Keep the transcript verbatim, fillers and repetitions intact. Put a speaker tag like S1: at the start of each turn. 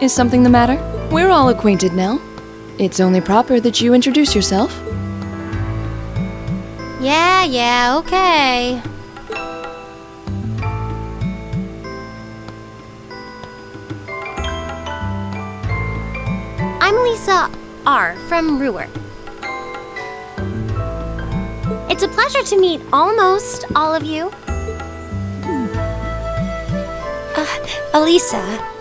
S1: Is something the matter? We're all acquainted now. It's only proper that you introduce yourself.
S2: Yeah, yeah, okay. I'm Lisa R. from Ruhr. It's a pleasure to meet almost all of you. Uh, Elisa.